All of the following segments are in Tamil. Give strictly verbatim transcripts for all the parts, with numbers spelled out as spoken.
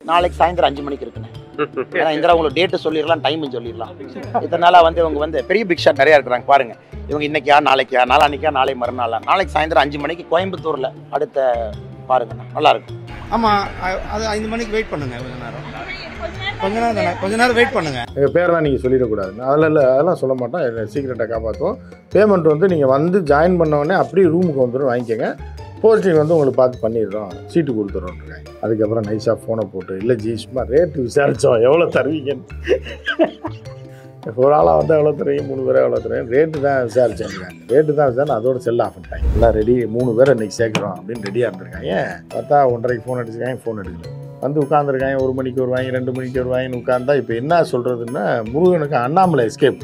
நாளைக்கு சாயந்தரம் அஞ்சு மணிக்கு இருக்குண்ணே. ஏன்னா இந்திரா உங்களுக்கு டேட்டு சொல்லிடலாம், டைமும் சொல்லிடலாம். இத்தனை நாளாக வந்து இவங்க வந்து பெரிய பிக் ஷாட் நிறையா இருக்கிறாங்க பாருங்க. இவங்க இன்னைக்கா நாளைக்கா நாளான்னைக்கா நாளை மறுநாளா நாளைக்கு சாயந்தரம் அஞ்சு மணிக்கு கோயம்புத்தூரில் அடுத்த பாருங்கண்ணா, நல்லா இருக்கும். ஆமாம், அது ஐந்து மணிக்கு வெயிட் பண்ணுங்க. கொஞ்ச நேரம் கொஞ்ச நேரம் தானே கொஞ்ச நேரம் வெயிட் பண்ணுங்க. எங்கள் பேரெல்லாம் நீங்கள் சொல்லிடக்கூடாது. அதில் இல்லை, அதெல்லாம் சொல்ல மாட்டோம். சீக்கிரட்டாக காப்பாற்றுவோம். பேமெண்ட் வந்து நீங்கள் வந்து ஜாயின் பண்ணோடனே அப்படியே ரூமுக்கு வந்துடும், வாங்கிக்கோங்க. போஸ்டிங் வந்து உங்களுக்கு பார்த்து பண்ணிடுறோம், சீட்டு கொடுத்துறோன்ருக்காங்க. அதுக்கப்புறம் நைஸாக ஃபோனை போட்டு, இல்லை ஜி சும்மா ரேட்டு விசாரித்தோம், எவ்வளோ தருவீங்கன்னு. ஒரு ஆளாக வந்து எவ்வளோ தருவீங்க, மூணு பேரை எவ்வளோ தருவீங்க, ரேட்டு தான் விசாரிச்சேன்ருக்காங்க. ரேட்டு தான் விசாரிச்சு அதோட செல் ஆஃப் பண்ணிட்டாங்க. எல்லாம் ரெடி, மூணு பேரை இன்றைக்கி சேர்க்குறோம் அப்படின்னு ரெடியாக இருந்திருக்காங்க. பார்த்தா ஒன்றரைக்கு ஃபோன் அடிச்சிருக்காங்க, ஃபோன் எடுக்கல. வந்து உட்காந்துருக்காங்க. ஒரு மணிக்கு வருவாங்க, ரெண்டு மணிக்கு வருவாங்கன்னு உட்காந்தா இப்போ என்ன சொல்கிறதுன்னா, முருகனுக்கு அண்ணாமலை எஸ்கேப்.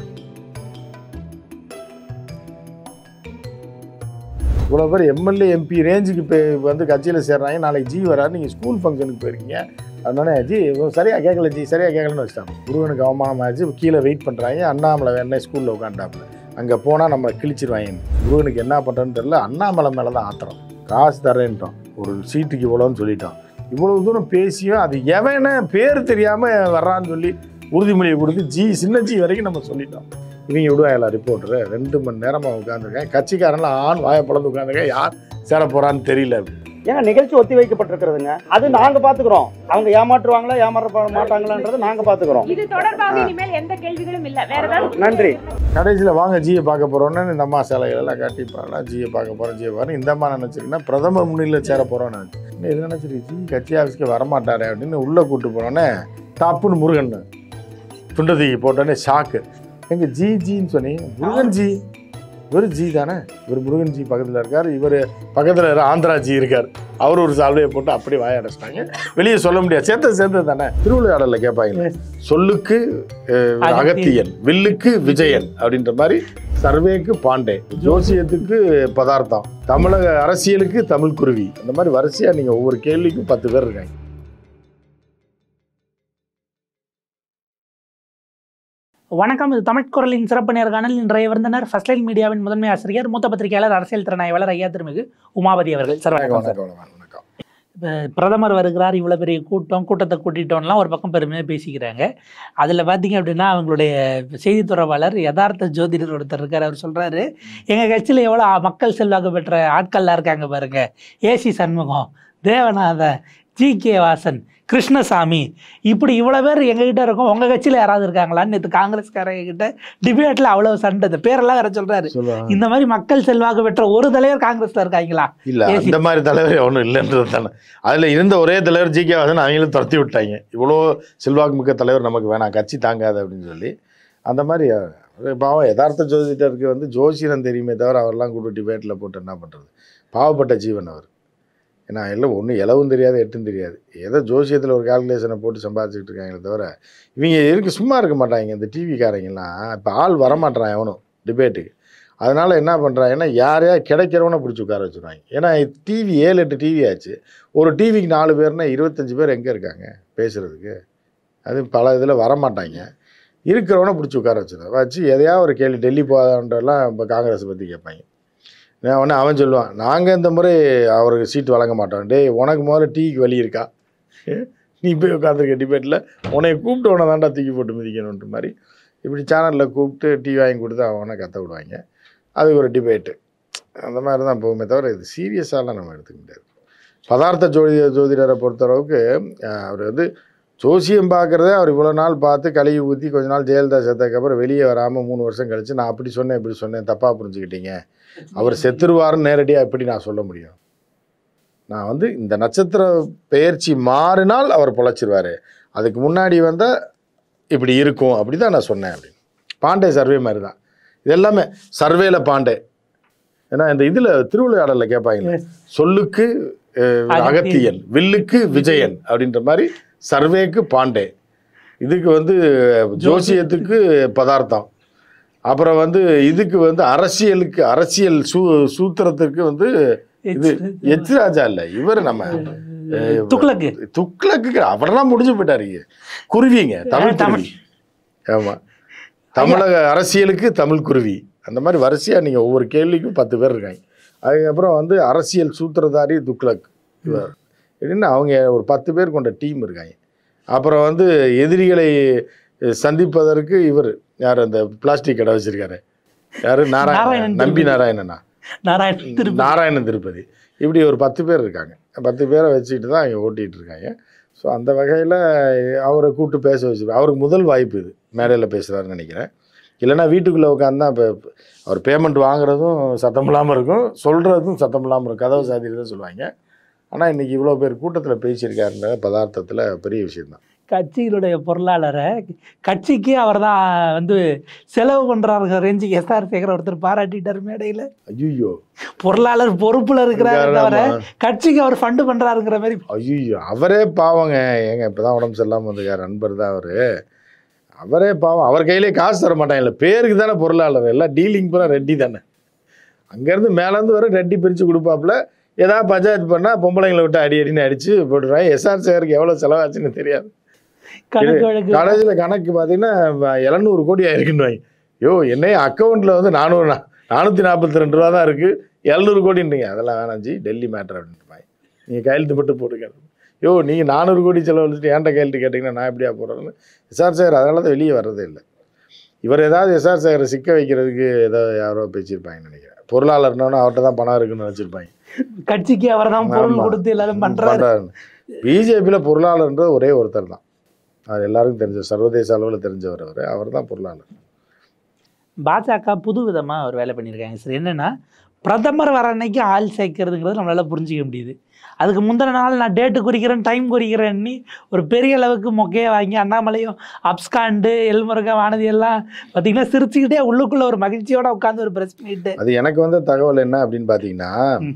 இவ்வளோ பேர் எம்எல்ஏ எம்பி ரேஞ்சுக்கு இப்போ வந்து கட்சியில் சேர்றாங்க. நாளைக்கு ஜி வராது, நீங்கள் ஸ்கூல் ஃபங்க்ஷனுக்கு போயிருக்கீங்க. அதனால ஜி சரியாக கேட்கல, ஜி சரியாக கேட்கலன்னு வச்சுட்டாங்க. முருகனுக்கு அவமானம் ஆச்சு. கீழே வெயிட் பண்ணுறாங்க. அண்ணாமலை வேணா ஸ்கூலில் உட்காந்துட்டாப்புல. அங்கே போனால் நம்ம கிழிச்சிருவாங்க. முருகனுக்கு என்ன பண்ணுறதுன்னு தெரியல. அண்ணாமலை மேலே தான் ஆத்திரம். காசு தரேன்ட்டோம், ஒரு சீட்டுக்கு இவ்வளோன்னு சொல்லிட்டோம். இவ்வளவு தூரம் பேசியும் அது எவன பேர் தெரியாமல் வர்றான்னு சொல்லி உறுதிமொழியை கொடுத்து ஜி சின்ன ஜி வரைக்கும் நம்ம சொல்லிட்டோம். இவங்க விடுவாங்களா ரிப்போர்ட்டரு? ரெண்டு மணி நேரமாக உட்காந்துருக்கேன். கட்சிக்காரன்லாம் ஆண் வாயை பழந்து உட்காந்துருக்கேன். யார் சேர போகிறான்னு தெரியல. ஏன்னா நிகழ்ச்சி ஒத்தி வைக்கப்பட்டிருக்கிறதுங்க. அது நாங்க பாத்துக்கிறோம். அவங்க ஏமாற்றுவாங்களா ஏமாற்ற மாட்டாங்களான்றது நாங்க பாத்துக்கிறோம். இது தொடர்பாக இனிமேல் எந்த கேள்விகளும் இல்ல. வேற ஏதாவது? நன்றி. கடைசியில் வாங்க ஜியை பார்க்க போகிறோன்னு இந்த அம்மா சேலைகள் எல்லாம் காட்டிப்பாங்களா, ஜியை பார்க்க போகிறோம், ஜியை பாரு. இந்த அம்மா நினச்சிருக்குன்னா பிரதமர் முன்னிலையில் சேர போகிறோன்னு நினச்சி இது நினச்சிருக்கு. ஜி கட்சி ஆஃபீஸ்க்கு வரமாட்டாரே அப்படின்னு உள்ளே கூப்பிட்டு போனோன்னே தப்புன்னு முருகன் துண்டை தூக்கி போட்டோன்னே ஷாக்கு. எங்க ஜி ஜின்னு சொன்னீங்க, முருகன் ஜி. இவர் ஜி தானே, இவர் முருகன் ஜி பக்கத்தில் இருக்கார். இவர் பக்கத்தில் ஆந்திரா ஜி இருக்கார். அவர் ஒரு சால்வையை போட்டு அப்படியே வாய அடைச்சிட்டாங்க. வெளியே சொல்ல முடியாது. சேர்த்தது சேர்த்தது தானே. திருவிளையாடலில் கேட்பாங்க, சொல்லுக்கு அகத்தியன், வில்லுக்கு விஜயன் அப்படின்ற மாதிரி சர்வேக்கு பாண்டே, ஜோசியத்துக்கு பதார்த்தம், தமிழக அரசியலுக்கு தமிழ் குருவி. அந்த மாதிரி வரிசையாக நீங்கள் ஒவ்வொரு கேள்விக்கும் பத்து பேர் இருக்காங்க. வணக்கம். இது தமிழ் குரலின் சிறப்பு நேர்காணல். இன்றைய விருந்தினர் ஃபர்ஸ்ட் லைன் மீடியாவின் முதன்மை ஆசிரியர், மூத்த பத்திரிகையாளர், அரசியல் திறனாய்வாளர் ஐயா திருமிகு உமாபதி அவர்கள். சார் வணக்கம். வணக்கம். இப்போ பிரதமர் வருகிறார், இவ்வளோ பெரிய கூட்டம், கூட்டத்தை கூட்டிட்டோம்லாம் ஒரு பக்கம் பெருமையாக பேசிக்கிறாங்க. அதில் பார்த்தீங்க அப்படின்னா அவங்களுடைய செய்தி தொடர்பாளர் யதார்த்த ஜோதிடர் ஒருத்தர் இருக்கார். அவர் சொல்கிறாரு, எங்கள் கட்சியில் எவ்வளோ மக்கள் செல்வாக்கு பெற்ற ஆட்கள்லாம் இருக்காங்க பாருங்கள். AC Shanmugam, Devanathan, G K Vasan, Krishnasamy, இப்படி இவ்வளோ பேர் எங்ககிட்ட இருக்கும். உங்கள் கட்சியில் யாராவது இருக்காங்களான்னு நேற்று காங்கிரஸ்காரங்க கிட்ட டிபேட்டில் அவ்வளோ சண்டை. இந்த பேரெல்லாம் வேற சொல்கிறாரு. இந்த மாதிரி மக்கள் செல்வாக்கு பெற்ற ஒரு தலைவர் காங்கிரஸில் இருக்காங்களா? இல்லை, இந்த மாதிரி தலைவர் ஒன்றும் இல்லைன்றது தானே. அதில் இருந்த ஒரே தலைவர் ஜி கே வாசன், அவங்களும் துரத்தி விட்டாங்க. இவ்வளோ செல்வாக்கு மிக்க தலைவர் நமக்கு வேணாம், கட்சி தாங்காது அப்படின்னு சொல்லி. அந்த மாதிரி பாவம் யதார்த்த ஜோதிடருக்கு வந்து ஜோசியம் தெரியுமே தவிர அவரெல்லாம் கூட டிபேட்டில் போட்டு என்ன பண்ணுறது? பாவப்பட்ட ஜீவன் அவர். ஏன்னா எல்லாம் ஒன்றும் இலவும் தெரியாது, எட்டும் தெரியாது. ஏதோ ஜோசியத்தில் ஒரு கால்குலேஷனை போட்டு சம்பாதிச்சுட்டு இருக்காங்களே தவிர இவங்க இருக்கு சும்மா இருக்க மாட்டாங்க. இந்த டிவிக்காரங்கெல்லாம் இப்போ ஆள் வரமாட்டான் எவனும் டிபேட்டுக்கு. அதனால் என்ன பண்ணுறாங்கன்னா யாரையா கிடைக்கிறவனை பிடிச்சி உட்கார வச்சுருவாங்க. ஏன்னா டிவி ஏழு எட்டு டிவி ஆச்சு. ஒரு டிவிக்கு நாலு பேர்னா இருபத்தஞ்சி பேர் எங்கே இருக்காங்க பேசுகிறதுக்கு? அது பல இதில் வரமாட்டாங்க. இருக்கிறவனை பிடிச்சி உட்கார வச்சுருவாங்க. வச்சு எதையா ஒரு கேள்வி, டெல்லி போகாதன்றெல்லாம் இப்போ காங்கிரஸை பற்றி கேட்பாங்க. நான் ஒன்று அவன் சொல்லுவான், நாங்கள் இந்த முறை அவருக்கு சீட்டு வழங்க மாட்டோம். டே உனக்கு முதல்ல டீக்கு வழி இருக்கா? நீ போய் உட்காந்துருக்க டிபேட்டில் உன்னை கூப்பிட்டு உன தாண்டா தூக்கி போட்டு மிதிக்கணுன்ற மாதிரி இப்படி சேனலில் கூப்பிட்டு டீ வாங்கி கொடுத்து அவனை கற்ற விடுவாங்க. அது ஒரு டிபேட்டு. அந்த மாதிரி தான் போகுமே தவிர இது சீரியஸாலாம் நம்ம எடுத்துக்க முடியாது. பதார்த்த ஜோதி ஜோதிடரை பொறுத்தளவுக்கு அவர் வந்து ஜோசியம் பார்க்குறதே அவர் இவ்வளோ நாள் பார்த்து கழுவி ஊற்றி கொஞ்ச நாள் ஜெயலலிதா செத்ததுக்கப்புறம் வெளியே வராமல் மூணு வருஷம் கழித்து நான் அப்படி சொன்னேன் இப்படி சொன்னேன் தப்பாக புரிஞ்சுக்கிட்டீங்க, அவர் செத்துருவாருன்னு நேரடியாக எப்படி நான் சொல்ல முடியும்? நான் வந்து இந்த நட்சத்திர பெயர்ச்சி மாறினால் அவர் பொழைச்சிருவார், அதுக்கு முன்னாடி வந்தால் இப்படி இருக்கும் அப்படி தான் நான் சொன்னேன் அப்படின்னு. பாண்டே சர்வே மாதிரி தான் இது எல்லாமே. சர்வேல பாண்டே. ஏன்னா இந்த இதில் திருவிளையாடலில் கேட்பாங்க, சொல்லுக்கு அகத்தியன், வில்லுக்கு விஜயன் அப்படின்ற மாதிரி சர்வேக்கு பாண்டே, இதுக்கு வந்து ஜோசியத்துக்கு பதார்த்தம், அப்புறம் வந்து இதுக்கு வந்து அரசியலுக்கு அரசியல் சூ சூத்திரத்துக்கு வந்து இது எச் ராஜா இல்லை, இவர் நம்ம துக்ளக்கு துக்ளக்கு அவரெல்லாம் முடிஞ்சு போயிட்டாரு. குருவிங்க, தமிழ் குருவி. ஆமாம், தமிழக அரசியலுக்கு தமிழ் குருவி. அந்த மாதிரி வரிசையாக நீங்கள் ஒவ்வொரு கேள்விக்கும் பத்து பேர் இருக்காங்க. அதுக்கப்புறம் வந்து அரசியல் சூத்திரதாரி துக்ளக் இவர் எப்படின்னா அவங்க ஒரு பத்து பேர் கொண்ட டீம் இருக்காங்க. அப்புறம் வந்து எதிரிகளை சந்திப்பதற்கு இவர் யார் அந்த பிளாஸ்டிக் கடை வச்சிருக்காரு யாரு நாராயணன் நாராயணன் நம்பி நாராயணனா நாராயணன் திருப்பதி. நாராயணன் திருப்பதி இப்படி ஒரு பத்து பேர் இருக்காங்க. பத்து பேரை வச்சுக்கிட்டு தான் இங்கே ஓட்டிகிட்டு இருக்காங்க. ஸோ அந்த வகையில் அவரை கூப்பிட்டு பேச வச்சு அவருக்கு முதல் வாய்ப்பு இது மேடையில் பேசுகிறாருன்னு நினைக்கிறேன். இல்லைன்னா வீட்டுக்குள்ளே உட்காந்து தான் இப்போ அவர் பேமெண்ட் வாங்குறதும் சத்தம் இல்லாமல் இருக்கும், சொல்கிறதும் சத்தம் இல்லாமல் இருக்கும், கதவை சாத்திட்டு தான் சொல்லுவாங்க. ஆனால் இன்றைக்கி இவ்வளோ பேர் கூட்டத்தில் பேசியிருக்காருன்ற பதார்த்தத்தில் பெரிய விஷயம்தான். கட்சிகளுடைய பொருளாளரை கட்சிக்கு அவர் தான் வந்து செலவு பண்ணுறாருங்க ரேஞ்சுக்கு எஸ்ஆர் சேகர் ஒருத்தர் பாராட்டிட்டார் மேடையில். ஐயோ, பொருளாளர் பொறுப்பில் இருக்கிறாரு தவிர கட்சிக்கு அவர் ஃபண்டு பண்ணுறாருங்கிற மாதிரி. ஐயோ, அவரே பாவங்க. ஏங்க இப்போ தான் உடம்பு சரியில்லாமல் வந்திருக்கார் நண்பர் தான் அவர். அவரே பாவம், அவர் கையிலே காசு தர மாட்டாங்க. இல்லை பேருக்கு தானே பொருளாளர், எல்லாம் டீலிங் பூரா ரெட்டி தானே. அங்கேருந்து மேலேருந்து வர ரெட்டி பிரித்து கொடுப்பாப்புல. ஏதாவது பஞ்சாயத்து பண்ணால் பொம்பளைங்களை விட்டு அடி அடின்னு அடித்து போட்டுருவாங்க. எஸ்ஆர் சேகருக்கு எவ்வளோ செலவாச்சுன்னு தெரியாது. கடைசியில் கணக்கு பார்த்தீங்கன்னா எழுநூறு கோடி ஆயிருக்குன்னு வாங்கி. யோ, என்னைய அக்கௌண்ட்டில் வந்து நானூறு நானூற்றி நாற்பத்தி ரெண்டு ரூபா தான் இருக்குது, எழுநூறு கோடின்றீங்க. அதெல்லாம் வேணாம் ஜி, டெல்லி மேட்ரு அப்படின்ட்டு நீங்கள் கையெழுத்து மட்டும் போட்டுக்காரு. யோ, நீங்கள் நானூறு கோடி செலவழிச்சிட்டு ஏன்ட்ட கையெழுத்து கேட்டிங்கன்னா நான் எப்படியா போடுறேன்னு எஸ்ஆர் சேகர் அதனால தான் வெளியே வர்றதே இல்லை. இவர் ஏதாவது எஸ்ஆர் சேகரை சிக்க வைக்கிறதுக்கு ஏதாவது யாரோ பேசியிருப்பாங்கன்னு நினைக்கிறேன். பொருளாளர்னோன்னு அவர்கிட்ட தான் பணம் இருக்குன்னு வச்சுருப்பாங்க. கட்சிக்கு அவர் தான் பொருள் கொடுத்து எல்லாரும் பண்ணுறாரு. பிஜேபியில் பொருளாளர்ன்றது ஒரே ஒருத்தர் தான், அது எல்லாருக்கும் தெரிஞ்ச, சர்வதேச அளவில் தெரிஞ்சவர் அவர். அவர் தான் பொருளாளர். பாஜக புது விதமாக ஒரு வேலை பண்ணியிருக்காங்க சார். என்னென்னா பிரதமர் வர அன்னைக்கு ஆள் சேர்க்கறதுங்கிறது நம்மளால் புரிஞ்சிக்க முடியுது. அதுக்கு முந்தின நாள் நான் டேட்டு குறிக்கிறேன், டைம் குறிக்கிறேன்னு ஒரு பெரிய அளவுக்கு மொக்கையை வாங்கி அண்ணாமலையும் அப்ஸ்காண்டு எல்முருகன் வானதி எல்லாம் பார்த்தீங்கன்னா சிரிச்சுக்கிட்டே உள்ளுக்குள்ளே ஒரு மகிழ்ச்சியோட உட்காந்து ஒரு ப்ரெஸ் பண்ணிட்டு. அது எனக்கு வந்து தகவல் என்ன அப்படின்னு பார்த்தீங்கன்னா,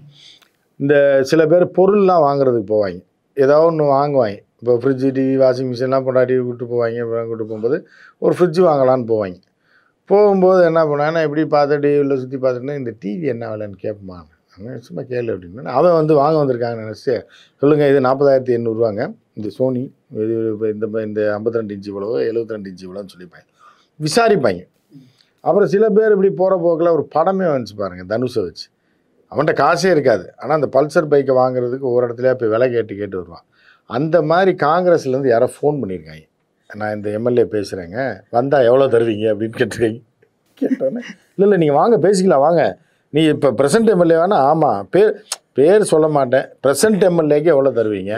இந்த சில பேர் பொருள்லாம் வாங்குறதுக்கு போவாங்க, ஏதாவது ஒன்று வாங்குவாங்க. இப்போ ஃப்ரிட்ஜு, டிவி, வாஷிங் மிஷின்லாம் கொண்டாடி கூப்பிட்டு போவாங்க. அப்புறம் கூப்பிட்டு போகும்போது ஒரு ஃப்ரிட்ஜு வாங்கலான்னு போவாங்க. போகும்போது என்ன பண்ணாங்கன்னா, இப்படி பார்த்து டிவியில் சுற்றி பார்த்துட்டுனா இந்த டிவி என்ன விலைன்னு கேட்போமா, சும்மா கேளு அப்படின்னு. அவன் வந்து வாங்க வந்திருக்காங்கன்னு நினச்சி, சொல்லுங்கள் இது நாற்பதாயிரத்தி எண்ணூறுவாங்க, இந்த சோனி இது இந்த இந்த ஐம்பத்தி ரெண்டு இன்ச்சு இவ்வளோ, எழுபத்தி ரெண்டு இன்ச்சு இவ்வளோன்னு சொல்லிப்பாங்க, விசாரிப்பாங்க. அப்புறம் சில பேர் இப்படி போகிற போக்கில் ஒரு படமே வந்துச்சு பாருங்கள், தனுஷை வச்சு. அவன்கிட்ட காசே இருக்காது, ஆனால் அந்த பல்சர் பைக்கை வாங்குறதுக்கு ஒவ்வொரு இடத்துலையா போய் விலை கேட்டு கேட்டு வருவான். அந்த மாதிரி காங்கிரஸ்லேருந்து யாரோ ஃபோன் பண்ணியிருக்காங்க, நான் இந்த எம்எல்ஏ பேசுகிறேங்க, வந்தால் எவ்வளோ தருவீங்க அப்படின்னு கேட்டிருக்கீங்க. கேட்டோன்னே இல்லை இல்லை நீங்கள் வாங்க பேசிக்கலாம் வாங்க, நீ இப்போ ப்ரெசன்ட் எம்எல்ஏ வேணா, ஆமாம் பேர் பேர் சொல்ல மாட்டேன், ப்ரெசன்ட் எம்எல்ஏக்கு எவ்வளோ தருவீங்க,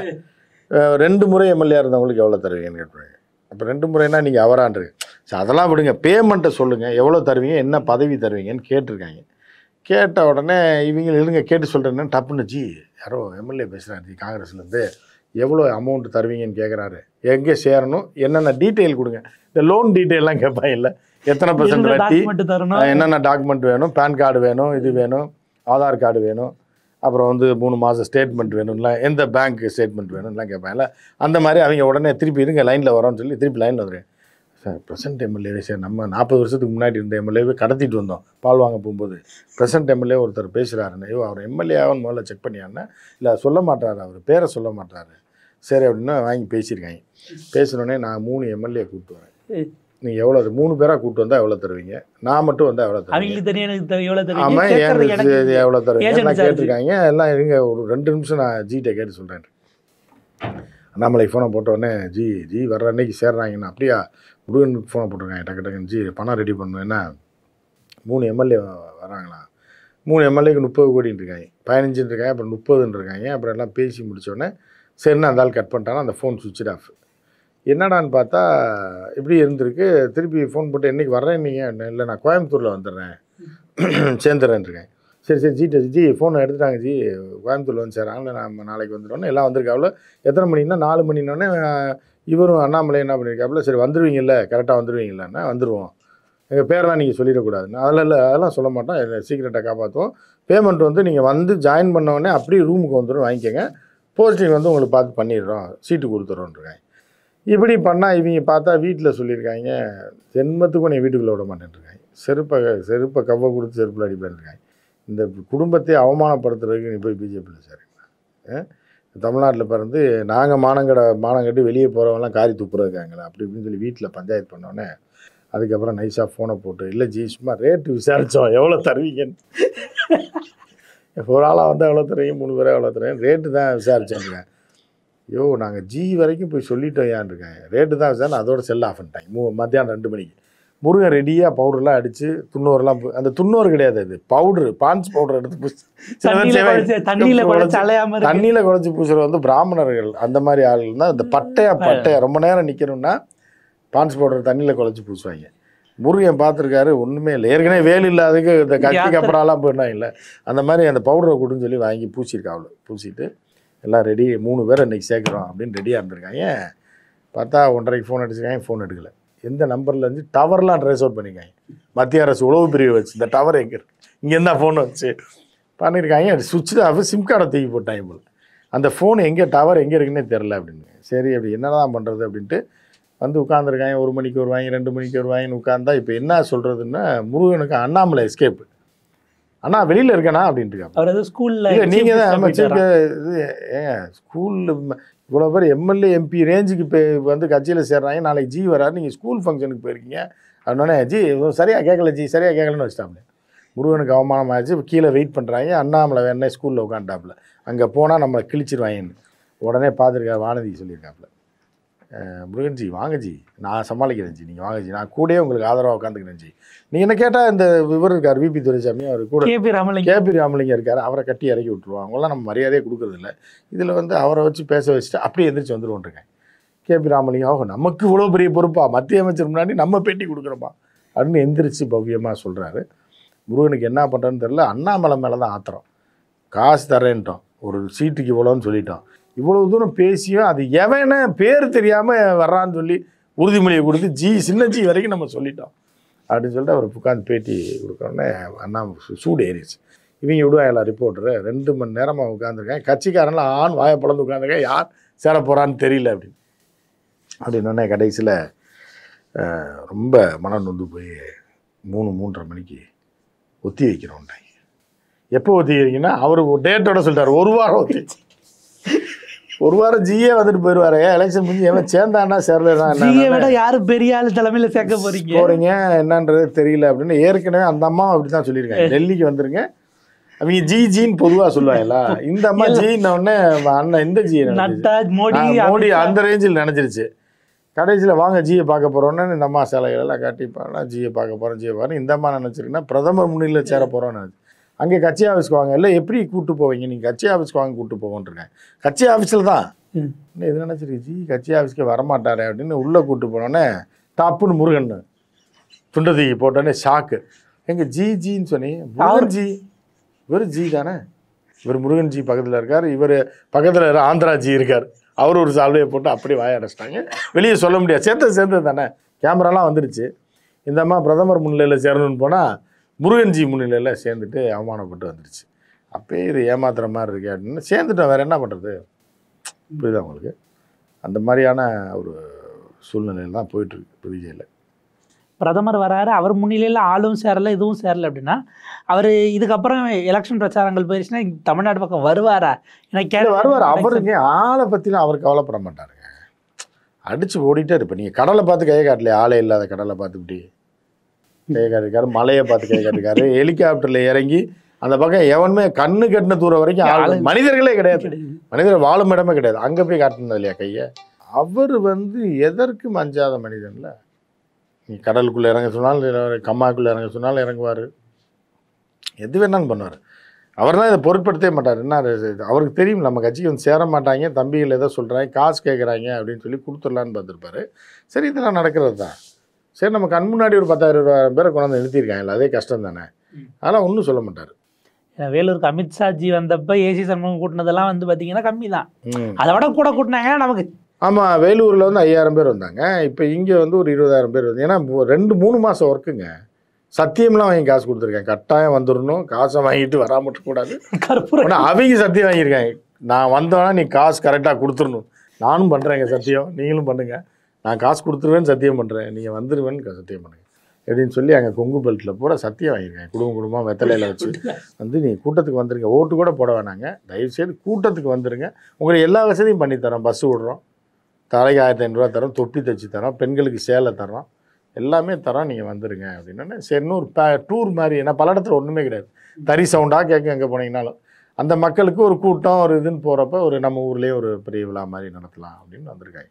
ரெண்டு முறை எம்எல்ஏ இருந்தவங்களுக்கு எவ்வளோ தருவீங்கன்னு கேட்பாங்க. அப்போ ரெண்டு முறைனா நீங்கள் அவரான்றது, சரி அதெல்லாம் விடுங்க, பேமெண்ட்டை சொல்லுங்கள், எவ்வளோ தருவீங்க, என்ன பதவி தருவீங்கன்னு கேட்டிருக்காங்க. கேட்ட உடனே இவங்க இருங்க கேட்டு சொல்கிறேன்னு டப்புன்னு ஜி யாரோ எம்எல்ஏ பேசுகிறாரு காங்கிரஸ்லேருந்து, எவ்வளோ அமௌண்ட் தருவீங்கன்னு கேட்குறாரு, எங்கே சேரணும், என்னென்ன டீட்டெயில் கொடுங்க, இந்த லோன் டீட்டெயிலாம் கேட்பாங்க. இல்லை எத்தனை பர்சன்ட் வட்டி, என்னென்ன டாக்குமெண்ட் வேணும், பேன் கார்டு வேணும், இது வேணும், ஆதார் கார்டு வேணும், அப்புறம் வந்து மூணு மாதம் ஸ்டேட்மெண்ட் வேணும்ல, எந்த பேங்க் ஸ்டேட்மெண்ட் வேணும்லாம் கேட்பாங்கல்ல. அந்த மாதிரி அவங்க உடனே திருப்பி இருங்க லைனில் வரோன்னு சொல்லி திருப்பி லைனில் வந்துடுறேன். சார் ப்ரெசென்ட் எம்எல்ஏவே சார், நம்ம நாற்பது வருஷத்துக்கு முன்னாடி இருந்த எம்எல்ஏவே கடத்திட்டு வந்தோம் பால் வாங்க போகும்போது, ப்ரெசென்ட் எம்எல்ஏ ஒருத்தர் பேசுகிறாருன்னு, ஐயோ அவர் எம்எல்ஏவான்னு முதல்ல செக் பண்ணியாருன்னா, இல்லை சொல்ல மாட்டாரு, அவர் பேரை சொல்ல மாட்டாரு. சரி அப்படின்னா வாங்கி பேசியிருக்காங்க. பேசினோடனே நான் மூணு எம்எல்ஏ கூப்பிட்டு வரேன், நீங்கள் எவ்வளோ மூணு பேராக கூப்பிட்டு வந்தால் எவ்வளோ தருவீங்க, நான் மட்டும் வந்தால் எவ்வளோ தருவீங்க, ஆமாம் எனக்கு எவ்வளோ தருவீங்க நான் கேட்டிருக்காங்க. எல்லாம் இருங்க ஒரு ரெண்டு நிமிஷம் நான் ஜிகிட்ட கேட்டு சொல்கிறேன். அண்ணாமலை ஃபோனை போட்டோடனே ஜி ஜி வர்ற அன்னைக்கு சேர்றாங்கண்ணா, அப்படியா முருகனுக்கு ஃபோனை போட்டிருக்காங்க, டக்கு டக்குன்னு ஜி பணம் ரெடி பண்ணுவேன், என்ன மூணு எம்எல்ஏ வராங்களா, மூணு எம்எல்ஏக்கு முப்பது கோடின்னு இருக்காங்க, பதினஞ்சுன்னு இருக்காங்க, அப்புறம் முப்பதுன்னு இருக்காங்க. அப்புறம் எல்லாம் பேசி முடித்தோடனே சரிண்ணா அந்த ஆள் கட் பண்ணிட்டானா, அந்த ஃபோன் சுவிட்ச் ஆஃப். என்னடான்னு பார்த்தா இப்படி இருந்திருக்கு. திருப்பி ஃபோன் போட்டு என்றைக்கு வர்றேன் நீங்கள், இல்லை நான் கோயம்புத்தூரில் வந்துடுறேன் சேர்ந்துடுறேன் இருக்கேன். சரி சரி ஜிட்ட ஜி ஃபோனை எடுத்துட்டாங்க ஜி, கோயம்புத்தூரில் வந்து சேராங்க, நம்ம நாளைக்கு வந்துட்டோன்னே எல்லாம் வந்திருக்காப்புல. எத்தனை மணின்னா நாலு மணினோடனே இவரும் அண்ணாமலை என்ன பண்ணியிருக்காப்புல, சரி வந்துடுவீங்கல்ல கரெக்டாக வந்துடுவீங்களாண்ணா, வந்துடுவோம், எங்கள் பேரெலாம் நீங்கள் சொல்லிடக்கூடாதுண்ணா, அதில் இல்லை அதெல்லாம் சொல்ல மாட்டோம், சீக்கிரட்டாக காப்பாற்றுவோம், பேமெண்ட் வந்து நீங்கள் வந்து ஜாயின் பண்ணோடனே அப்படியே ரூமுக்கு வந்துடும் வாங்கிக்கோங்க, போஸ்டிங் வந்து உங்களுக்கு பார்த்து பண்ணிடுறோம், சீட்டு கொடுத்துறோன்ருக்காங்க. இப்படி பண்ணால் இவங்க பார்த்தா வீட்டில் சொல்லியிருக்காங்க, ஜென்மத்துக்கும் நீ வீட்டுக்குள்ளே விட மாட்டேன்ருக்காங்க, செருப்பை செருப்பை கவ்வை கொடுத்து செருப்பில் அடிப்பேன்ருக்காங்க. இந்த குடும்பத்தை அவமானப்படுத்துறதுக்கு நீ போய் பிஜேபியில் சேருங்க, தமிழ்நாட்டில் பிறந்து நாங்கள் மானங்கட மானம் கட்டி வெளியே போகிறவங்களாம் காரி துப்புறதுக்காங்களா அப்படி இப்படின்னு சொல்லி வீட்டில் பஞ்சாயத்து பண்ணோன்னே அதுக்கப்புறம் நைஸாக ஃபோனை போட்டு, இல்லை ஜி சும்மா ரேட்டு விசாரித்தோம் எவ்வளோ தருவீங்கன்னு, ஒரு ஆளாக வந்து எவ்வளோ தருவீங்க, மூணு பேரை எவ்வளோ தருவீங்க, ரேட்டு தான் விசாரிச்சேங்க. ஐயோ நாங்கள் ஜி வரைக்கும் போய் சொல்லிட்டோம் ஏன் இருக்காங்க ரேட்டு தான் சார் அதோட செல் ஆஃப் பண்ணிட்டாங்க மூ மத்தியானம் ரெண்டு மணிக்கு முருகன் ரெடியாக பவுடர்லாம் அடித்து துண்ணூறுலாம் அந்த துண்ணூறு கிடையாது அது பவுட்ரு பான்ஸ் பவுடர் எடுத்து பூசி தண்ணியில் குழச்சி பூசுறது வந்து பிராமணர்கள் அந்த மாதிரி ஆளுகள் தான் இந்த பட்டையா பட்டையா ரொம்ப நேரம் நிற்கணும்னா பான்ஸ் பவுடர் தண்ணியில் குழச்சி பூசுவாங்க. முருகன் பார்த்துருக்காரு ஒன்றுமே இல்லை ஏற்கனவே வேல் இல்லாததுக்கு இந்த கட்டி கப்படாலாம் போயிட்டாங்க இல்லை அந்த மாதிரி அந்த பவுடரை கொடுன்னு சொல்லி வாங்கி பூசியிருக்காங்க. பூசிட்டு எல்லாம் ரெடி மூணு பேர் இன்றைக்கி சேர்க்குறோம் அப்படின்னு ரெடியாக இருந்திருக்காங்க. பார்த்தா ஒன்றரைக்கு ஃபோன் அடிச்சிருக்காங்க ஃபோன் எடுக்கலை. எந்த நம்பரில் இருந்து டவர்லாம் ட்ரேஸ் அவுட் பண்ணியிருக்காங்க. மத்திய அரசு உளவு பிரிவு வச்சு இந்த டவர் எங்கே இருக்கு இங்கேருந்தா ஃபோன் வச்சு பண்ணியிருக்காங்க. அது சுவிட்ச் ஆஃப் சிம் கார்டை தூக்கி போட்டாங்க போல். அந்த ஃபோன் எங்கே டவர் எங்கே இருக்குன்னே தெரில அப்படின்னு. சரி அப்படி என்ன தான் பண்ணுறது அப்படின்ட்டு வந்து உட்காந்துருக்காங்க. ஒரு மணிக்கு வருவாங்க ரெண்டு மணிக்கு வருவாங்கன்னு உட்காந்தா இப்போ என்ன சொல்கிறதுன்னா முருகனுக்கு அண்ணாமலை எஸ்கேப்பு. அண்ணா வெளியில் இருக்கேண்ணா அப்படின்ட்டு ஸ்கூலில் நீங்கள் தான் அமைச்சிருக்க இது ஏன் ஸ்கூலில் இவ்வளோ பேர் எம்எல்ஏ எம்பி ரேஞ்சுக்கு இப்போ வந்து கட்சியில் சேர்றாங்க. நாளைக்கு ஜி வராரு நீங்கள் ஸ்கூல் ஃபங்க்ஷனுக்கு போயிருக்கீங்க அப்படின்னே ஜி சரியாக கேட்கல ஜி சரியாக கேட்கலன்னு வச்சுட்டாப்ல. முருகனுக்கு அவமானம் ஆச்சு. கீழே வெயிட் பண்ணுறாங்க. அண்ணாமலை வேணே ஸ்கூலில் உட்காந்துட்டாப்புல. அங்கே போனால் நம்மளை கிழிச்சிருவாங்கன்னு உடனே பார்த்துருக்காரு. வானதி சொல்லியிருக்காப்புல முருகன் ஜி வாங்க ஜி நான் சமாளிக்கிறேன் ஜி நீங்கள் வாங்க ஜி நான் கூடயே உங்களுக்கு ஆதரவாக உட்காந்துக்கிறேன் ஜி. நீங்கள் என்ன கேட்டால் இந்த இவர் இருக்கார் விபி துரைசாமி அவர் கூட கேபி ராமலிங்க கேபி ராமலிங்க இருக்கார். அவரை கட்டி இறக்கி விட்டுருவோம். அவங்களாம் நம்ம மரியாதையே கொடுக்குறதில்ல. இதில் வந்து அவரை வச்சு பேச வச்சுட்டு அப்படியே எந்திரிச்சு வந்துடுவோன்ருக்கேன். கேபி ராமலிங்க ஓ நமக்கு இவ்வளோ பெரிய பொறுப்பா மத்திய அமைச்சர் முன்னாடி நம்ம பேட்டி கொடுக்குறோமா அப்படின்னு எந்திரிச்சு பவ்யமாக சொல்கிறாரு. முருகனுக்கு என்ன பண்ணுறதுன்னு தெரில. அண்ணாமலை மேலே தான் ஆத்திரம். காசு தரேன்ட்டோம் ஒரு சீட்டுக்கு இவ்வளோன்னு சொல்லிட்டோம். இவ்வளோ தூரம் பேசியும் அது எவன பேர் தெரியாமல் வர்றான்னு சொல்லி உறுதிமொழியை கொடுத்து ஜி சின்ன ஜி வரைக்கும் நம்ம சொல்லிட்டோம் அப்படின்னு சொல்லிட்டு அவர் உட்காந்து பேட்டி கொடுக்குறோன்னே அண்ணா சூடு ஏறிடுச்சு. இவங்க விடுவாங்களா ரிப்போர்ட்டரு ரெண்டு மணி நேரமாக உட்காந்துருக்கேன். கட்சிக்காரன்லாம் ஆண் வாயை பழந்து உட்காந்துருக்கேன். யார் சேர போகிறான்னு தெரியல அப்படின்னு அப்படின்னோடனே கடைசியில் ரொம்ப மனம் நொந்து போய் மூணு மூன்றரை மணிக்கு ஒத்தி வைக்கிறோன்ட்டாங்க. எப்போ ஒத்தி வைக்கிங்கன்னா அவர் டேட்டோட சொல்லிட்டார் ஒரு வாரம் ஒத்தி வச்சு ஒரு வாரம் ஜிஏ வந்துட்டு போயிடுவாரு. எலெக்ஷன் முடிஞ்சு எவன் சேர்ந்தான்னா சேரலாம் யாரும் பெரிய ஆள் தலைமையில் சேர்க்க போறீங்க போறீங்க என்னன்றது தெரியல அப்படின்னு ஏற்கனவே அந்த அம்மா அப்படி தான் சொல்லியிருக்காங்க. டெல்லிக்கு வந்துருங்க அவங்க ஜி ஜின்னு பொதுவாக சொல்லுவாங்களா இந்த அம்மா ஜின்ன உடனே அண்ணன் இந்த ஜி மோடி மோடி அந்த ரேஞ்சில் நினைச்சிருச்சு. கடைசியில் வாங்க ஜியை பார்க்க போகிறோன்னு இந்த அம்மா சிலைகள் எல்லாம் காட்டிப்பாங்கன்னா ஜியை பார்க்க போகிறோம் ஜியை பாருங்க இந்த அம்மா நினச்சிருக்குன்னா பிரதமர் முன்னிலையில் சேர போகிறோன்னு நினச்சி அங்கே கட்சி ஆஃபீஸ்க்கு வாங்க இல்லை எப்படி கூப்பிட்டு போவீங்க நீங்கள் கட்சி ஆஃபீஸ்க்கு வாங்க கூப்பிட்டு போவோன்ருக்கேன். கட்சி ஆஃபீஸில் தான் இது நினச்சிருக்கு ஜி கட்சி ஆஃபீஸ்க்கு வரமாட்டாரே அப்படின்னு உள்ளே கூப்பிட்டு போனோடனே தப்புன்னு முருகன் துண்டை தூக்கி போட்டோன்னே ஷாக்கு. எங்கள் ஜி ஜின்னு சொன்னி முருகன் ஜி இவர் ஜி தானே இவர் முருகன் ஜி பக்கத்தில் இருக்கார். இவர் பக்கத்தில் ஆந்திரா ஜி இருக்கார். அவர் ஒரு சால்வையை போட்டு அப்படியே வாய அடைச்சிட்டாங்க. வெளியே சொல்ல முடியாது. சேர்த்தது சேர்ந்தது தானே கேமராலாம் வந்துருச்சு. இந்த அம்மா பிரதமர் முன்னிலையில் சேரணும்னு போனால் முருகன்ஜி முன்னிலையில் சேர்ந்துட்டு அவமானப்பட்டு வந்துடுச்சு. அப்போயே இது ஏமாத்துற மாதிரி இருக்கு அப்படின்னு சேர்ந்துட்டோம். வேறு என்ன பண்ணுறது புரியுதா உங்களுக்கு? அந்த மாதிரியான ஒரு சூழ்நிலையில் தான் போயிட்டுருக்கு இப்போ விஜயில். பிரதமர் வராரு அவர் முன்னிலையில் ஆளும் சேரலை இதுவும் சேரலை அப்படின்னா அவர் இதுக்கப்புறம் எலெக்ஷன் பிரச்சாரங்கள் போயிடுச்சுன்னா தமிழ்நாடு பக்கம் வருவாரா? எனக்கு வருவார். அவருக்கு ஆளை பற்றிலாம் அவர் கவலைப்பட மாட்டாருங்க. அடித்து ஓடிட்டே இருப்பேன். நீங்கள் கடலை பார்த்து கையை காட்டலையே ஆளே இல்லாத கடலை பார்த்துக்கிட்டே கை காட்டிருக்காரு. மலையை பார்த்து கை காட்டிருக்காரு. ஹெலிகாப்டரில் இறங்கி அந்த பக்கம் எவனுமே கண்ணு கட்டின தூரம் வரைக்கும் ஆள் மனிதர்களே கிடையாது. மனிதர் வாழும் இடமே கிடையாது. அங்கே போய் காட்டினது இல்லையா கையை? அவர் வந்து எதற்கும் அஞ்சாத மனிதன்ல. நீ கடலுக்குள்ளே இறங்க சொன்னாலும் கம்மாக்குள்ளே இறங்க சொன்னாலும் இறங்குவார். எது வேணாலும் பண்ணுவார். அவர் தான் இதை பொருட்படுத்தவே மாட்டார். என்ன அவருக்கு தெரியும் நம்ம கட்சிக்கு வந்து சேர மாட்டாங்க தம்பிகள் எதோ சொல்கிறாங்க காசு கேட்குறாங்க அப்படின்னு சொல்லி கொடுத்துடலான்னு பார்த்துருப்பாரு. சரி இதெல்லாம் நடக்கிறது தான். சரி நம்ம கண் முன்னாடி ஒரு பத்தாயிரம் இருபதாயிரம் பேரை கொண்டாந்து நிறுத்தியிருக்காங்கல்ல அதே கஷ்டம் தானே. அதெல்லாம் ஒன்றும் சொல்ல மாட்டார். வேலூருக்கு அமித்ஷாஜி வந்தப்போ ஏசி சண்முகம் கூட்டினதெல்லாம் வந்து பார்த்தீங்கன்னா கம்மி தான். அதை விட கூட கூட்டினாங்க நமக்கு. ஆமாம் வேலூரில் வந்து ஐயாயிரம் பேர் வந்தாங்க. இப்போ இங்கே வந்து ஒரு இருபதாயிரம் பேர் வந்து ஏன்னா ரெண்டு மூணு மாதம் ஒர்க்குங்க. சத்தியம்லாம் வாங்கி காசு கொடுத்துருக்கேன். கட்டாயம் வந்துடணும் காசை வாங்கிட்டு வராம கூடாது. ஆனால் அவங்க சத்தியம் வாங்கியிருக்காங்க. நான் வந்தோன்னா நீ காசு கரெக்டாக கொடுத்துடணும். நானும் பண்ணுறேங்க சத்தியம் நீங்களும் பண்ணுங்கள். நான் காசு கொடுத்துருவேன்னு சத்தியம் பண்ணுறேன் நீங்கள் வந்துடுவேன்னு சத்தியம் பண்ணுங்கள் எப்படின்னு சொல்லி அங்கே கொங்கு பெல்ட்டில் பூரா சத்தியம் வாங்கியிருக்கேன். குடும்ப குடும்பமாக வெத்தலையில் வச்சு வந்து நீங்கள் கூட்டத்துக்கு வந்துருங்க. ஓட்டு கூட போட வேணாங்க தயவுசெய்து கூட்டத்துக்கு வந்துடுங்க. உங்களுக்கு எல்லா வசதியும் பண்ணித்தரோம். பஸ்ஸு விடுறோம். தலைக்கு ஆயிரத்தி ஐநூறுரூவா தரோம். தொப்பி தைச்சி தரோம். பெண்களுக்கு சேலை தரோம். எல்லாமே தரோம் நீங்கள் வந்துடுங்க அப்படின்னா சரி இன்னொரு பே டூர் மாதிரி. ஏன்னா பல இடத்துல ஒன்றுமே கிடையாது. தறி சவுண்டாக கேட்கும் எங்கே போனீங்கன்னாலும். அந்த மக்களுக்கு ஒரு கூட்டம் ஒரு இதுன்னு போகிறப்ப ஒரு நம்ம ஊர்லேயே ஒரு பெரிய விழா மாதிரி நடத்தலாம் அப்படின்னு வந்திருக்காங்க.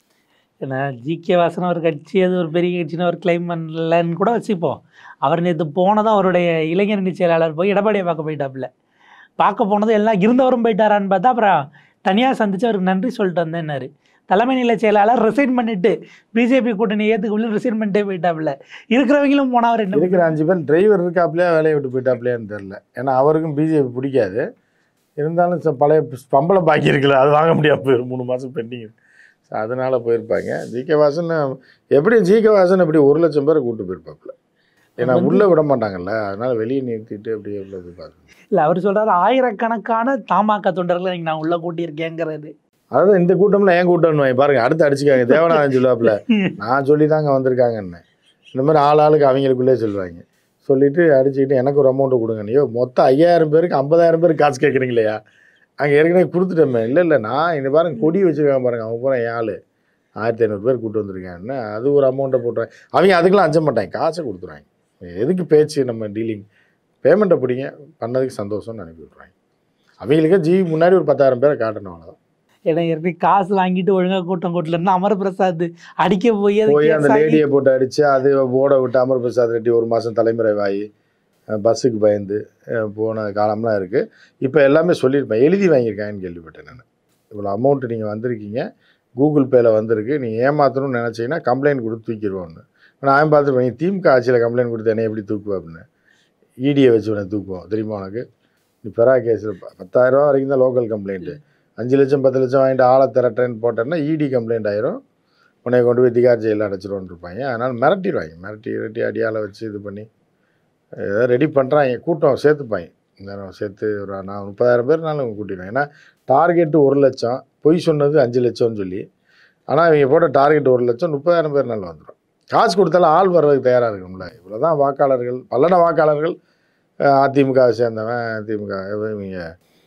ஏன்னா ஜிகே வாசன் ஒரு கட்சி அது ஒரு பெரிய கட்சின்னு ஒரு கிளைம் பண்ணலன்னு கூட வச்சுப்போம். அவர் நேற்று போனதும் அவருடைய இளைஞரணி செயலாளர் போய் எடப்பாடியை பார்க்க போயிட்டாப்புல. பார்க்க போனதும் எல்லாம் இருந்தவரும் போயிட்டாரான்னு பார்த்தா அப்புறம் தனியாக சந்திச்சு அவருக்கு நன்றி சொல்லிட்டு வந்தேன்னாரு. தலைமை நிலை செயலாளர் ரிசைன் பண்ணிட்டு பிஜேபி கூட்டணி ஏற்றுக்குள்ள ரிசைன் பண்ணிட்டே போயிட்டாப்புல. இருக்கிறவங்களும் போனால் அவர் என்ன இருக்கிற அஞ்சு பேர் டிரைவர் இருக்காப்லையா வேலையை விட்டு போயிட்டாப்லையான்னு தெரில. ஏன்னா அவருக்கும் பிஜேபி பிடிக்காது. இருந்தாலும் ச- பழைய பம்பளை பாக்கி இருக்குல்ல, அது வாங்க முடியாது, போயிடும், மூணு மாதம் பெண்டிங். அதனால போயிருப்பாங்க. ஜிகே வாசன் எப்படி ஜிகே வாசன் எப்படி ஒரு லட்சம் பேரை கூப்பிட்டு போயிருப்பாப்புல. ஏன்னா உள்ளே விட மாட்டாங்கல்ல, அதனால வெளியே நிறுத்திட்டு அப்படியே உள்ள போய் பார்க்கணும். இல்லை அவர் சொல்கிறாரு ஆயிரக்கணக்கான தமாக தொண்டர்களை இன்னைக்கு நான் உள்ளே கூட்டியிருக்கேங்கிறது. அதாவது இந்த கூட்டம்ல ஏன் கூட்டம்னு வாங்கி பாருங்க, அடுத்து அடிச்சுக்காங்க. தேவநாதன் சொல்லுவாப்புல, நான் சொல்லி தாங்க வந்திருக்காங்கன்னு. இந்த மாதிரி ஆள் ஆளுக்கு அவங்களுக்குள்ளே சொல்லுவாங்க. சொல்லிட்டு அடிச்சுக்கிட்டு எனக்கு ஒரு அமௌண்ட்டு கொடுங்க. ஐயோ மொத்தம் ஐயாயிரம் பேருக்கு ஐம்பதாயிரம் பேருக்கு காசு கேட்குறீங்களா? அங்கே ஏற்கனவே கொடுத்துட்டோமே. இல்லை இல்லை நான் இந்த பாருங்க கொடி வச்சுருக்காங்க பாருங்க, அவங்க பூரா என் ஆள் ஆயிரத்தி ஐநூறு பேர் கூப்பிட்டு வந்திருக்கேன்னு அது ஒரு அமௌண்ட்டை போட்டுருவாங்க. அவங்க அதுக்கெல்லாம் அஞ்ச மாட்டாங்க, காசை கொடுத்துருவாங்க. எதுக்கு பேச்சு, நம்ம டீலிங் பேமெண்ட்டை பிடிங்க, பண்ணதுக்கு சந்தோஷம்னு அனுப்பி விட்ருவாங்க. அவங்களுக்கு ஜி முன்னாடி ஒரு பத்தாயிரம் பேரை காட்டணும், அவ்வளோதான். ஏன்னா ஏற்கனவே காசு வாங்கிட்டு ஒழுங்காக கூட்டம் கூட்டலன்னா அமர் பிரசாத் அடிக்க போய் அது போய் அந்த case ஆகி- லேடியை போட்டு அடித்து அது ஓட விட்டு அமர் பிரசாத் ரெட்டி ஒரு மாதம் தலைமறைவாகி பஸ்ஸுக்கு பயந்து அஹ், போன காலம்லாம் இருக்குது. இப்போ எல்லாமே சொல்லியிருப்பேன், எழுதி வாங்கியிருக்காங்கன்னு கேள்விப்பட்டேன் நான். இவ்வளோ அமௌண்ட்டு நீங்கள் வந்திருக்கீங்க, கூகுள் பேயில் வந்திருக்கு, நீங்கள் ஏமாற்றணும்னு நினச்சிங்கன்னா கம்ப்ளைண்ட் கொடுத்து தூக்கிடுவோன்னு. நான் பார்த்துருப்பேன், நீ திமுக ஆட்சியில் கம்ப்ளைண்ட் கொடுத்து என்ன எப்படி தூக்குவா அப்படின்னு. இடியை வச்சு உடனே தூக்குவோம் தெரியுமா உனக்கு? நீ பெரா கேஸில் பத்தாயிரரூவா வரைக்கும் தான் லோக்கல் கம்ப்ளைண்ட்டு. அஞ்சு லட்சம் பத்து லட்சம் வாங்கிட்டு ஆளை திரட்டேன்னு போட்டேன்னா இடி கம்ப்ளைண்ட் ஆயிரும், உன்னை கொண்டு போய் திகார் ஜெயிலில் அடைச்சிடுவோன்னு இருப்பாங்க. அதனால் மிரட்டிடுவாங்க, மிரட்டி மிரட்டி அடியால் வச்சு இது பண்ணி ஏதாவது ரெடி பண்ணுறாங்க. கூட்டம் சேர்த்துப்பாங்க, நேரம் சேர்த்து ஒரு நான் முப்பதாயிரம் பேர்னாலும் அவங்க கூட்டிடுவேன். ஏன்னா டார்கெட்டு ஒரு லட்சம், பொய் சொன்னது அஞ்சு லட்சம்னு சொல்லி. ஆனால் இவங்க போட்ட டார்கெட் ஒரு லட்சம், முப்பதாயிரம் பேர்னால வந்துடும். காசு கொடுத்தாலும் ஆள் வர்றதுக்கு தயாராக இருக்கும்ல. இவ்வளோ தான் வாக்காளர்கள், பல்லட வாக்காளர்கள். அஹ் அதிமுகவை சேர்ந்தவன், திமுக இவங்க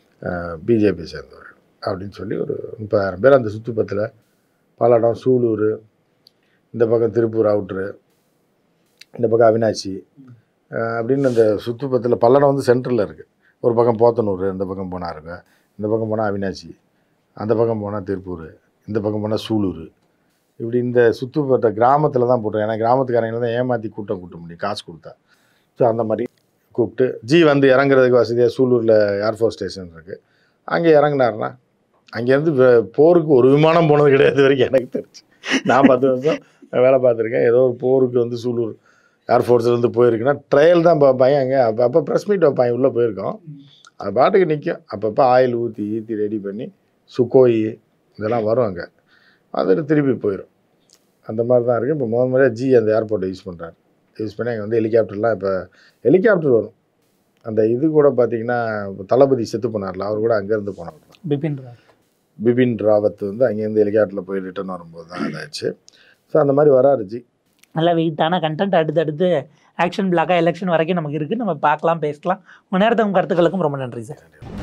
பிஜேபி சேர்ந்தவர்கள் அப்படின்னு சொல்லி ஒரு முப்பதாயிரம் பேர் அந்த சுற்றுப்பத்தில் பல்லடம், சூலூர், இந்த பக்கம் திருப்பூர் அவுட்ரு, இந்த பக்கம் அவினாசி அஹ் அப்படின்னு அந்த சுற்றுப்பத்தில் பல்லடம் வந்து சென்ட்ரலில் இருக்குது. ஒரு பக்கம் போத்தனூர், இந்த பக்கம் போனால் இருக்கு, இந்த பக்கம் போனால் அவினாசி, அந்த பக்கம் போனால் திருப்பூர், இந்த பக்கம் போனால் சூலூர். இப்படி இந்த சுற்றுப்பட்ட கிராமத்தில் தான் போட்டோம். ஏன்னா கிராமத்துக்காரங்களை தான் ஏமாற்றி கூட்டம் கூட்ட முடியும் காசு கொடுத்தா. ஸோ அந்த மாதிரி கூப்பிட்டு ஜி வந்து இறங்குறதுக்கு வசதியாக சூலூரில் ஏர்ஃபோர்ஸ் ஸ்டேஷன் இருக்குது, அங்கே இறங்குனாருன்னா அங்கேருந்து வே- போருக்கு ஒரு விமானம் போனது கிடையாது வரைக்கும் எனக்கு தெரிஞ்சு. நான் பத்து வருஷம் வேலை பார்த்துருக்கேன். ஏதோ ஒரு போருக்கு வந்து சூலூர் ஏர்ஃபோர்ஸ்லேருந்து போயிருக்குன்னா ட்ரையல் தான் பார்ப்பாங்க. அங்கே அப்போ அப்போ ப்ரெஸ் மீட் வைப்பாங்க, உள்ளே போயிருக்கோம். அது பாட்டுக்கு நிற்கும். அப்பப்போ ஆயில் ஊற்றி ஈத்தி ரெடி பண்ணி சுக்கோயி இதெல்லாம் வரும் அங்கே, அது திருப்பி போயிடும். அந்த மாதிரி தான் இருக்குது. இப்போ முதல் முறையாக ஜி அந்த ஏர்போர்ட்டை யூஸ் பண்ணுறாரு. யூஸ் பண்ணி அங்கே வந்து ஹெலிகாப்டர்லாம் இப்போ ஹெலிகாப்டர் வரும். அந்த இது கூட பார்த்தீங்கன்னா தளபதி செத்து போனார்ல, அவர் கூட அங்கேருந்து போனவர் தான். பிபின் ராவத். பிபின் ராவத் வந்து அங்கேருந்து ஹெலிகாப்டரில் போய் ரிட்டர்ன் வரும்போது தான் இதாச்சு. ஸோ அந்த மாதிரி வராரு ஜி. நல்லா வெயிட்டான கண்டென்ட் அடுத்து அடுத்து ஆக்ஷன் பிளாக்காக எலெக்ஷன் வரைக்கும் நமக்கு இருக்குது. நம்ம பார்க்கலாம், பேசலாம். உங்கள் நேரத்துக்கும் கருத்துக்களுக்கும் ரொம்ப நன்றி சார்.